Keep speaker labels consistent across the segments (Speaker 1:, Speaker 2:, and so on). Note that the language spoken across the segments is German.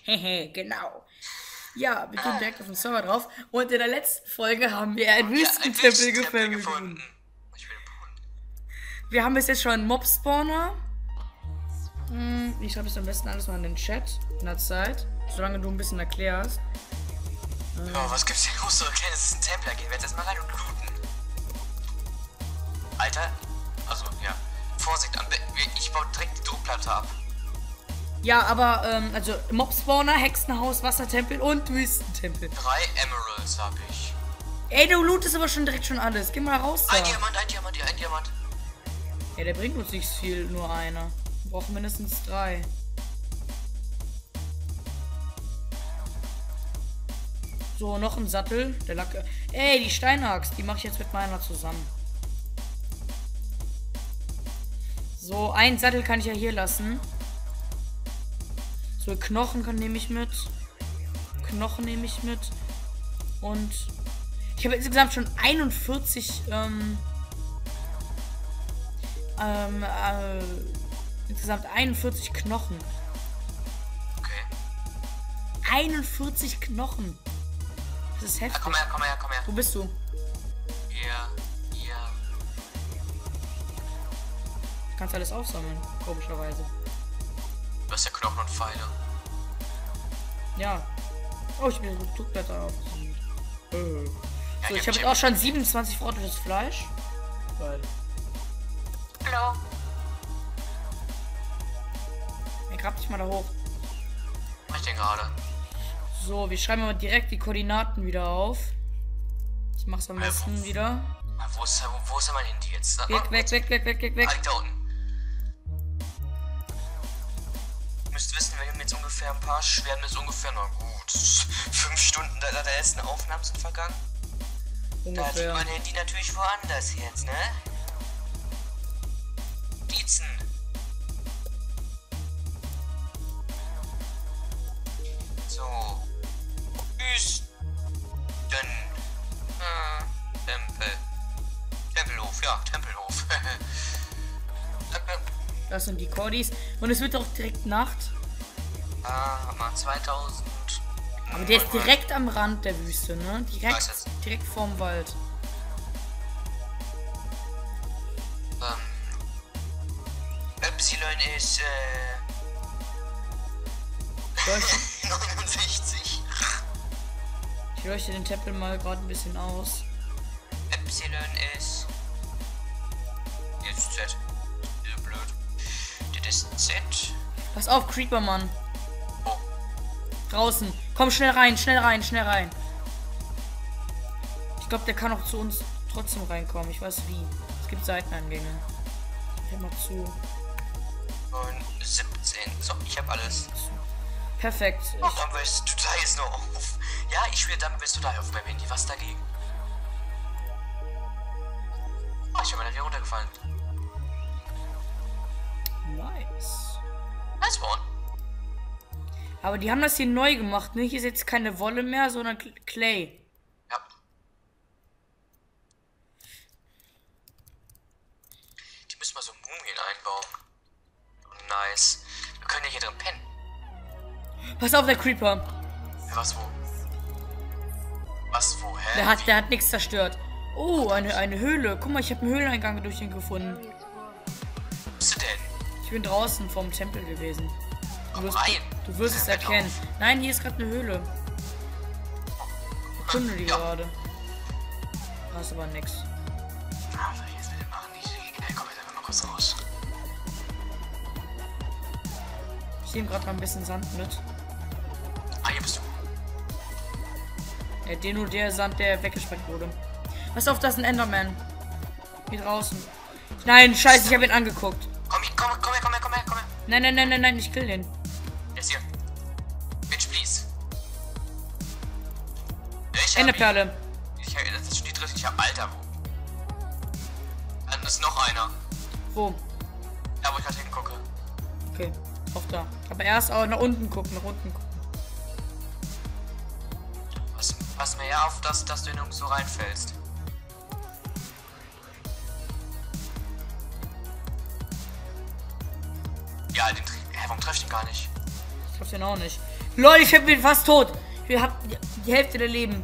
Speaker 1: Hehe, genau. Ja, wir gehen direkt auf den Server drauf. Und in der letzten Folge haben wir einen Wüstentempel gefunden.
Speaker 2: Ich will bauen.
Speaker 1: Wir haben bis jetzt schon einen Mob-Spawner. Ich schreibe das am besten alles mal in den Chat in der Zeit. Solange du ein bisschen erklärst.
Speaker 2: Ja, was gibt's hier los zu erklären? Es ist ein Templer. Gehen wir jetzt erstmal rein und looten. Alter. Also, ja. Vorsicht, ich baue direkt die Druckplatte ab.
Speaker 1: Ja, aber, also Mob-Spawner, Hexenhaus, Wassertempel und Wüstentempel.
Speaker 2: 3 Emeralds habe ich.
Speaker 1: Ey, du lootest aber direkt schon alles. Geh mal raus da.
Speaker 2: Ein Diamant.
Speaker 1: Ja, der bringt uns nicht viel, nur einer. Wir brauchen mindestens 3. So, noch ein Sattel. Der Lacke. Ey, die Steinaxt, die mache ich jetzt mit meiner zusammen. So, einen Sattel kann ich ja hier lassen. So, Knochen nehme ich mit. Knochen nehme ich mit. Und ich habe insgesamt schon 41 insgesamt 41 Knochen.
Speaker 2: Okay.
Speaker 1: 41 Knochen. Das ist heftig.
Speaker 2: Komm her.
Speaker 1: Wo bist du?
Speaker 2: Hier.
Speaker 1: Du kannst alles aufsammeln, komischerweise.
Speaker 2: Du hast ja Knochen und Pfeile.
Speaker 1: Ja. Oh, ich bin Druckblätter auf.
Speaker 2: Ja,
Speaker 1: So, ich habe jetzt auch schon 27 verrottetes Fleisch. Geil.
Speaker 2: Hallo.
Speaker 1: Ja, grab dich mal da hoch.
Speaker 2: Was ich denn gerade?
Speaker 1: So, wir schreiben mal direkt die Koordinaten wieder auf. Ich mach's am besten wieder.
Speaker 2: Wo ist denn mein Handy jetzt?
Speaker 1: Weg.
Speaker 2: Da unten. Ihr müsst wissen, wir haben jetzt ungefähr ein paar Schweren, ist ungefähr, na gut, 5 Stunden der letzten Aufnahmen sind vergangen. Da liegt
Speaker 1: Ungefähr.
Speaker 2: mein Handy natürlich woanders jetzt, ne? Notizen. So. Wüsten. Tempelhof, ja, Tempelhof.
Speaker 1: Das sind die Cordis. Und es wird auch direkt Nacht.
Speaker 2: Mal 2000.
Speaker 1: Aber der ist direkt am Rand der Wüste, ne?
Speaker 2: Weiß es.
Speaker 1: Direkt vorm Wald.
Speaker 2: Y ist, 69.
Speaker 1: Ich leuchte den Tempel mal gerade ein bisschen aus.
Speaker 2: Y ist. Jetzt Z. So blöd. Das ist Z.
Speaker 1: Pass auf, Creeper, Mann.
Speaker 2: Oh.
Speaker 1: Draußen. Komm, schnell rein. Ich glaube, der kann auch zu uns trotzdem reinkommen. Ich weiß wie. Es gibt Seiteneingänge. Hör mal zu.
Speaker 2: 9, 17. So, ich habe alles.
Speaker 1: Perfekt.
Speaker 2: Oh, dann willst du da jetzt noch auf. Ja, ich spiele, dann bist du da auf meinem Handy. Was dagegen? Oh, ich habe mal wieder runtergefallen.
Speaker 1: Nice.
Speaker 2: Nice one.
Speaker 1: Aber die haben das hier neu gemacht, ne? Hier ist jetzt keine Wolle mehr, sondern Clay.
Speaker 2: Ja. Die müssen mal so Mumien einbauen. Nice. Wir können ja hier drin pennen.
Speaker 1: Pass auf, der Creeper.
Speaker 2: Was wo? Was wo? Hä?
Speaker 1: Der hat nichts zerstört. Oh, eine Höhle. Guck mal, ich habe einen Höhleneingang durch ihn gefunden.
Speaker 2: Wo bist du denn?
Speaker 1: Ich bin draußen vom Tempel gewesen.
Speaker 2: Rein.
Speaker 1: Du wirst es erkennen. Nein, hier ist gerade eine Höhle. Kunde die
Speaker 2: Ja.
Speaker 1: gerade. Da ist aber nix.
Speaker 2: Was soll ich jetzt bitte machen? Komm jetzt einfach mal kurz raus.
Speaker 1: Ich nehme gerade mal ein bisschen Sand mit.
Speaker 2: Hier bist du.
Speaker 1: Ja, nur der Sand, der weggesprengt wurde. Pass auf, das ist ein Enderman. Hier draußen. Nein, scheiße, ich habe ihn angeguckt.
Speaker 2: Komm her.
Speaker 1: Nein, ich kill den.
Speaker 2: Der ist hier. Bitch, please. Ich hab
Speaker 1: Enderperle.
Speaker 2: das ist schon die dritte. Ich hab Alter, wo? Dann ist noch einer.
Speaker 1: Wo?
Speaker 2: Da, wo ich gerade hingucke.
Speaker 1: Okay, auch da. Aber erst auch nach unten gucken,
Speaker 2: Pass mir ja auf, dass du in uns so reinfällst. Ja, warum treffe ich den gar nicht?
Speaker 1: Ich glaub den auch nicht. Lol, ich bin fast tot. Ich hab die Hälfte der Leben.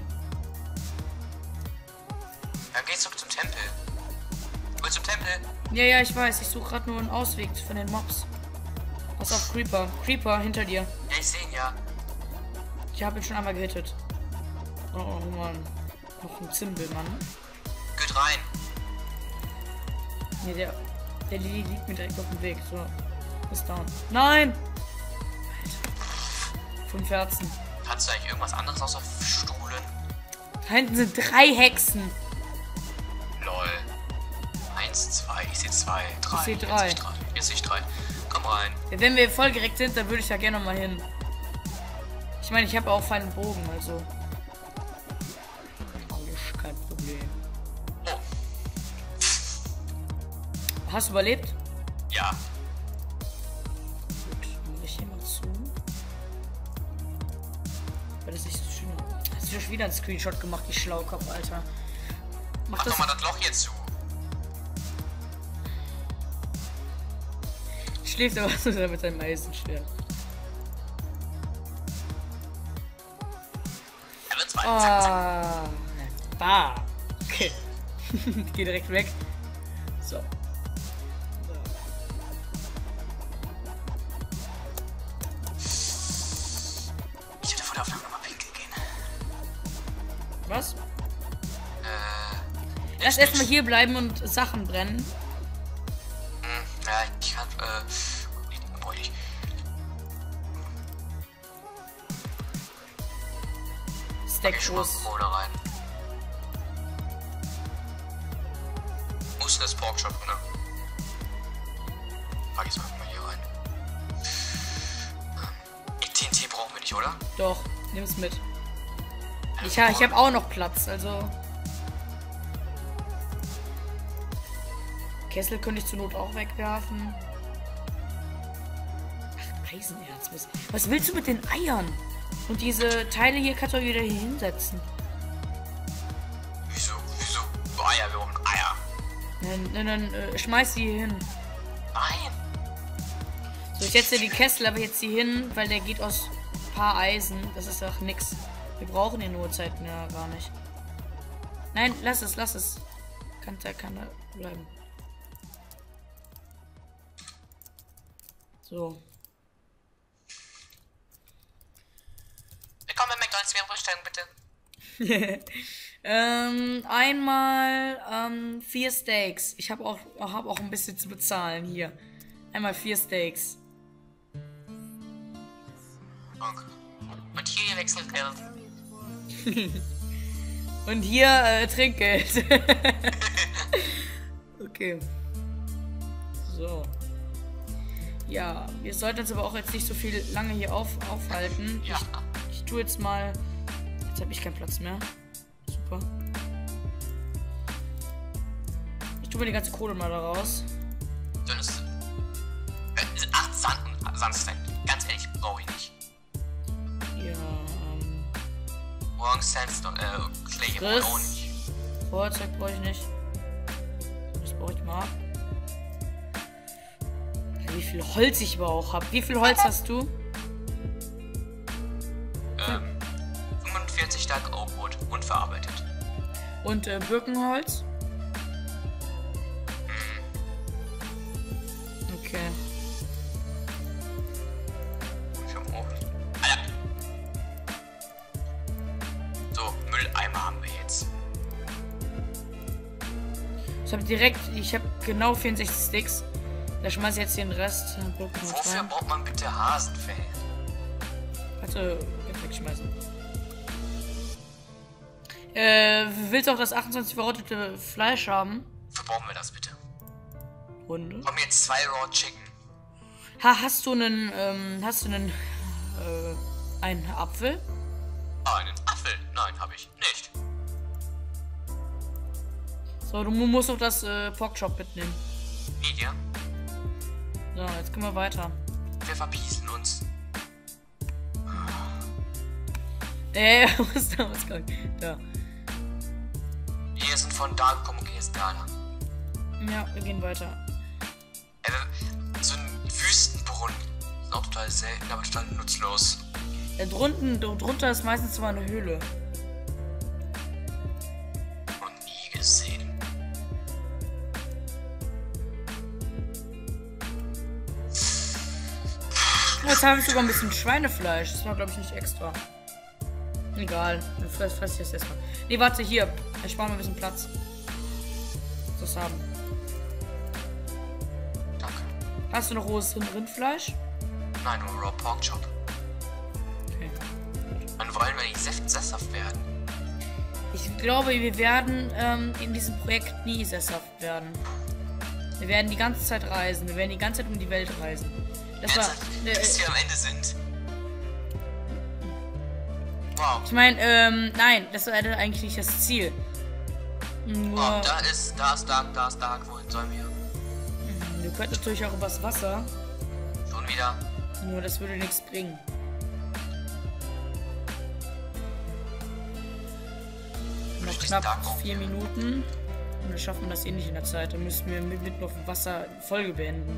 Speaker 2: Dann geh zurück zum Tempel. Willst zum Tempel?
Speaker 1: Ja, ich weiß. Ich suche gerade nur einen Ausweg von den Mobs. Pass auf, Creeper. Creeper, hinter dir.
Speaker 2: Ja, ich sehe ihn, ja.
Speaker 1: Ich habe ihn schon einmal gehittet. Oh Mann. Noch ein Zimbel, Mann.
Speaker 2: Geht rein.
Speaker 1: Nee, der Lili liegt mir direkt auf dem Weg. So. Ist down. Nein! Alter. 5 Herzen.
Speaker 2: Kannst du eigentlich irgendwas anderes außer Stuhlen?
Speaker 1: Da hinten sind 3 Hexen.
Speaker 2: Lol. 1, 2, ich sehe 2, 3.
Speaker 1: Ich sehe 3.
Speaker 2: Jetzt sehe ich 3. Komm rein.
Speaker 1: Ja, wenn wir voll direkt sind, dann würde ich da gerne noch mal hin. Ich meine, ich habe auch feinen Bogen, also. Alles kein Problem.
Speaker 2: Oh.
Speaker 1: Hast du überlebt?
Speaker 2: Ja.
Speaker 1: Gut, dann mache ich hier mal zu. Weil das nicht so schön. Hast du schon wieder einen Screenshot gemacht, die Schlaukopf, Alter.
Speaker 2: Mach doch mal das Loch jetzt zu.
Speaker 1: Schläft aber so mit seinem Eisenschwert.
Speaker 2: Er wird zwei. Zack, zack.
Speaker 1: Bah. Okay. Geh direkt weg. So.
Speaker 2: Ich hätte vor der Aufnahme nochmal pinkeln gehen.
Speaker 1: Was? Lass erstmal hier bleiben und Sachen brennen.
Speaker 2: Ja, ich hab, wollte ich.
Speaker 1: Stack-Schuss.
Speaker 2: Kohle rein. Muss das Porkchop, ne? Pack ich mal hier rein. TNT brauchen wir nicht, oder?
Speaker 1: Doch, nimm's mit. Ich hab auch noch Platz, also. Kessel könnte ich zur Not auch wegwerfen. Ach, Eisenerz. Was willst du mit den Eiern? Und diese Teile hier kannst du wieder hier hinsetzen.
Speaker 2: Wieso? Eier, wir brauchen Eier.
Speaker 1: Dann schmeiß die hier hin.
Speaker 2: Nein.
Speaker 1: So, ich setze die Kessel aber jetzt hier hin, weil der geht aus ein paar Eisen. Das ist doch nix. Wir brauchen den Uhrzeiten ja gar nicht. Nein, lass es. Kann da bleiben. So.
Speaker 2: Willkommen bei McDonald's, wir Bestellung, bitte.
Speaker 1: Einmal 4 Steaks. Ich habe auch ein bisschen zu bezahlen hier. Einmal 4 Steaks.
Speaker 2: Okay. Und hier Wechselgeld.
Speaker 1: Und hier Trinkgeld. Okay. So. Ja, wir sollten uns aber auch jetzt nicht so viel lange hier aufhalten.
Speaker 2: Ja.
Speaker 1: Ich tue jetzt mal. Jetzt habe ich keinen Platz mehr. Super. Ich tue mir die ganze Kohle mal da raus.
Speaker 2: Dann ist 8 Sandstein. Ganz ehrlich, brauche ich nicht.
Speaker 1: Ja.
Speaker 2: Morgen Sandstone, Clay
Speaker 1: Chris.
Speaker 2: auch nicht.
Speaker 1: Feuerzeug brauche ich nicht. Das brauche ich mal ab. Wie viel Holz ich aber auch habe. Wie viel Holz hast du?
Speaker 2: 45 Stück Oakwood, unverarbeitet.
Speaker 1: Und Birkenholz? Okay.
Speaker 2: Ich hab auch. Alter. So, Mülleimer haben wir jetzt.
Speaker 1: Ich habe genau 64 Sticks. Da schmeiß ich jetzt den Rest.
Speaker 2: Wofür braucht man bitte Hasenfell?
Speaker 1: Warte, wegschmeißen. Willst du auch das 28 verrottete Fleisch haben?
Speaker 2: Wofür brauchen wir das bitte?
Speaker 1: Hunde.
Speaker 2: Kommen jetzt 2 Raw Chicken.
Speaker 1: Hast du einen, einen Apfel?
Speaker 2: Einen Apfel? Nein, habe ich nicht.
Speaker 1: So, du musst auch das Porkchop mitnehmen.
Speaker 2: Media?
Speaker 1: So, jetzt können wir weiter.
Speaker 2: Wir verpieseln uns.
Speaker 1: Wo ist da was gegangen? Da.
Speaker 2: Wir sind von da gekommen und gehen jetzt da lang.
Speaker 1: Ja, wir gehen weiter.
Speaker 2: So ein Wüstenbrunnen. Ist auch total selten, aber total nutzlos.
Speaker 1: Drunter ist meistens mal eine Höhle.
Speaker 2: Und nie gesehen.
Speaker 1: Jetzt habe ich sogar ein bisschen Schweinefleisch. Das war, glaube ich, nicht extra. Egal. Dann fress ich das erstmal. Nee, warte, hier. Ich spare mir ein bisschen Platz. Das haben.
Speaker 2: Danke.
Speaker 1: Hast du noch rohes Rindfleisch?
Speaker 2: Nein, nur Raw Pork Chop.
Speaker 1: Okay.
Speaker 2: Wann wollen wir nicht sesshaft werden?
Speaker 1: Ich glaube, wir werden in diesem Projekt nie sesshaft werden. Wir werden die ganze Zeit reisen. Wir werden die ganze Zeit um die Welt reisen. Das war.
Speaker 2: Bis wir am Ende sind. Wow.
Speaker 1: Ich meine, nein, das war eigentlich nicht das Ziel. Nur,
Speaker 2: Oh, da ist Dark. Wohin sollen wir?
Speaker 1: wir könnten natürlich auch übers Wasser.
Speaker 2: Schon wieder.
Speaker 1: Nur das würde nichts bringen. Noch knapp 4 Minuten. Und dann schaffen wir das eh nicht in der Zeit. Dann müssen wir mitten auf dem Wasser die Folge beenden.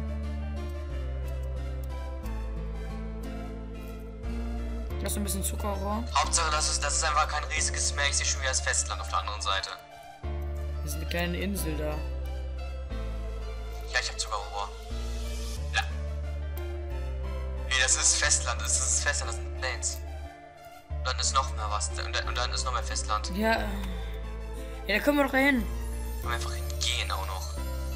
Speaker 1: Lass ein bisschen Zuckerrohr.
Speaker 2: Hauptsache, das ist einfach kein riesiges Meer. Ich sehe schon wieder das Festland auf der anderen Seite.
Speaker 1: Das ist eine kleine Insel da.
Speaker 2: Ja, ich habe Zuckerrohr. Ja. Nee, das ist Festland. Das ist Festland, das sind Plains. Und dann ist noch mehr was. Und dann ist noch mehr Festland.
Speaker 1: Ja. Ja, da können wir doch dahin.
Speaker 2: Können wir einfach hingehen auch noch.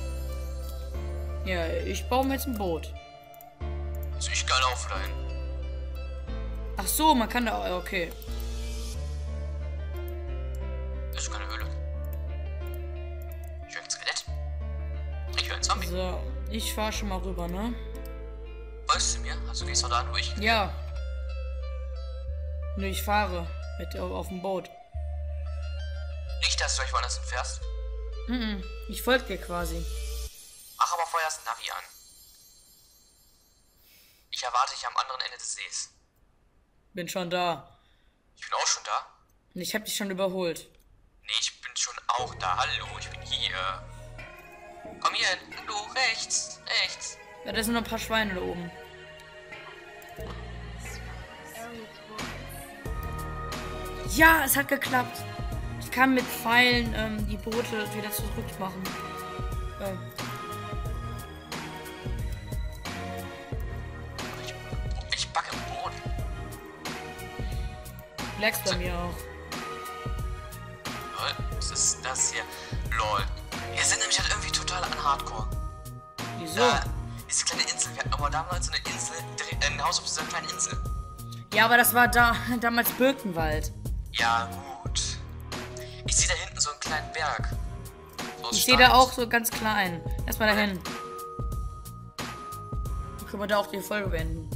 Speaker 1: Ja, ich baue mir jetzt ein Boot.
Speaker 2: Also ich geil auf dahin.
Speaker 1: Ach so, man kann da. Okay.
Speaker 2: Das ist keine Höhle. Ich höre ein Skelett. Ich höre einen Zombie.
Speaker 1: So, ich fahre schon mal rüber, ne?
Speaker 2: Folgst du mir? Also gehst du da durch?
Speaker 1: Ja. Nö, ich fahre auf dem Boot.
Speaker 2: Nicht, dass du euch woanders hinfährst.
Speaker 1: Ich folge dir quasi.
Speaker 2: Ach, aber vorher das Navi an. Ich erwarte dich am anderen Ende des Sees.
Speaker 1: Bin schon da.
Speaker 2: Ich bin auch schon da.
Speaker 1: Und ich habe dich schon überholt.
Speaker 2: Nee, ich bin schon auch da. Hallo, ich bin hier. Komm hier hin. Hallo, rechts.
Speaker 1: Ja, da sind noch ein paar Schweine da oben. Ja, es hat geklappt. Ich kann mit Pfeilen die Boote wieder zurück machen.
Speaker 2: Ich backe im Boden.
Speaker 1: Lagst bei mir auch.
Speaker 2: Lol, was ist das hier? Lol. Wir sind nämlich halt irgendwie total an Hardcore.
Speaker 1: Wieso?
Speaker 2: Diese kleine Insel. Wir hatten aber damals so eine Insel, ein Haus auf dieser kleinen Insel.
Speaker 1: Ja, aber das war damals Birkenwald.
Speaker 2: Ja, gut. Ich sehe da hinten so einen kleinen Berg. So aus
Speaker 1: Ich sehe da
Speaker 2: Stein.
Speaker 1: auch so ganz klein. Erstmal dahin. Dann können wir da auch die Folge beenden.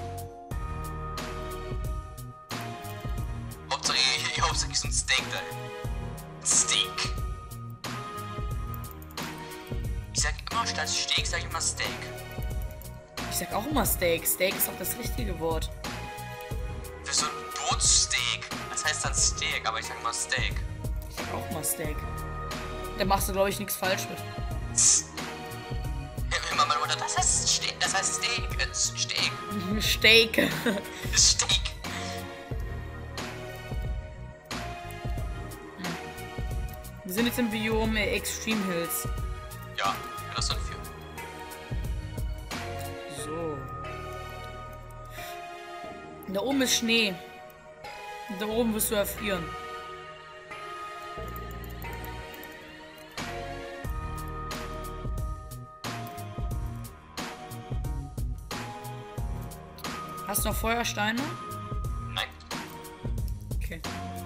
Speaker 2: Hauptsache so ein Steak dahin. Ein Steak. Ich sag immer statt Steak, sag ich immer Steak.
Speaker 1: Ich sag auch immer Steak. Steak ist auch das richtige Wort.
Speaker 2: Für so ein Bootssteak. Das heißt dann Steak, aber ich sag immer Steak.
Speaker 1: Ich sag auch immer Steak. Da machst du, glaube ich, nichts falsch mit.
Speaker 2: Immer meine Mutter, das heißt Steak. Das heißt Steak. Steak.
Speaker 1: Steak.
Speaker 2: Steak.
Speaker 1: Wir sind jetzt im Biom Extreme Hills.
Speaker 2: Ja, das sind 4.
Speaker 1: So. Da oben ist Schnee. Da oben wirst du erfrieren. Hast du noch Feuersteine?
Speaker 2: Nein.
Speaker 1: Okay.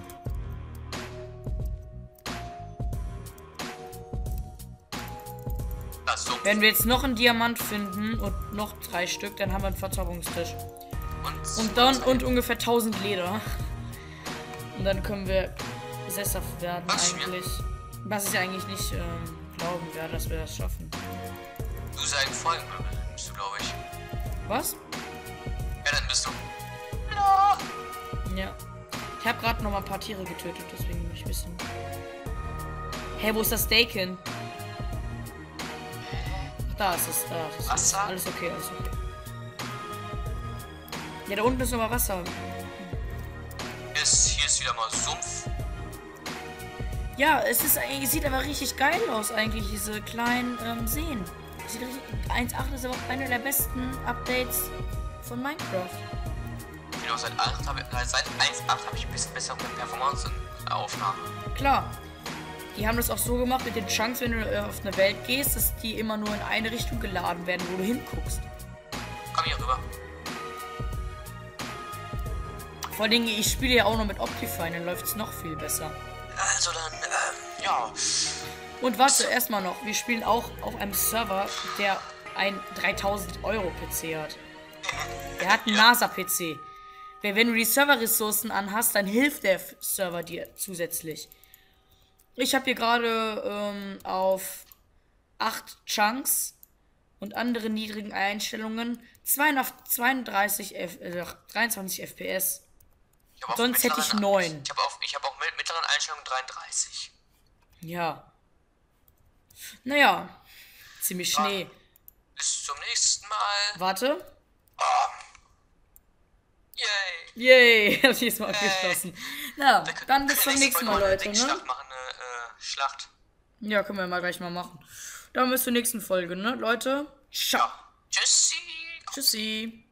Speaker 2: Das ist so.
Speaker 1: Wenn wir jetzt noch einen Diamant finden und noch 3 Stück, dann haben wir einen Verzauberungstisch. Und ungefähr 1000 Leder. Und dann können wir sesshaft werden eigentlich. Was ich eigentlich nicht glauben werde, dass wir das schaffen.
Speaker 2: Du sei ein Folgenmöbel, bist du, glaube ich.
Speaker 1: Was?
Speaker 2: Ja, dann bist du.
Speaker 1: Ja. Ich habe gerade noch mal ein paar Tiere getötet, deswegen bin ich ein bisschen. Hey, wo ist das Steak hin? Ach, da ist es. Da ist es.
Speaker 2: Wasser?
Speaker 1: Alles okay, alles okay. Ja, da unten ist nochmal Wasser.
Speaker 2: hier ist wieder mal Sumpf.
Speaker 1: Ja, es sieht aber richtig geil aus eigentlich, diese kleinen Seen. Sieht richtig, 1.8 ist aber auch einer der besten Updates von Minecraft.
Speaker 2: Genau, seit 1.8 habe ich ein bisschen bessere Performance in der Aufnahme.
Speaker 1: Klar. Die haben das auch so gemacht mit den Chunks, wenn du auf eine Welt gehst, dass die immer nur in eine Richtung geladen werden, wo du hinguckst.
Speaker 2: Komm hier rüber.
Speaker 1: Vor allem, ich spiele ja auch noch mit Optifine, dann läuft es noch viel besser.
Speaker 2: Also dann, ja.
Speaker 1: Und warte, erstmal noch, wir spielen auch auf einem Server, der ein 3000 Euro PC hat. Der hat einen NASA-PC. Wenn du die Serverressourcen anhast, dann hilft der Server dir zusätzlich. Ich habe hier gerade auf 8 Chunks und andere niedrigen Einstellungen 23 FPS. Sonst hätte ich 9.
Speaker 2: Ich habe auch mit mittleren Einstellungen 33.
Speaker 1: Ja. Naja. Ziemlich Schnee.
Speaker 2: Bis zum nächsten Mal.
Speaker 1: Warte.
Speaker 2: Yay.
Speaker 1: Yay. Hab ich jetzt mal abgeschlossen. Ja, dann bis zum nächsten Mal, Leute. Ne?
Speaker 2: Schlacht machen, Schlacht.
Speaker 1: Ja, können wir mal gleich mal machen. Dann bis zur nächsten Folge, ne, Leute? Ciao.
Speaker 2: Tschüssi.
Speaker 1: Tschüssi.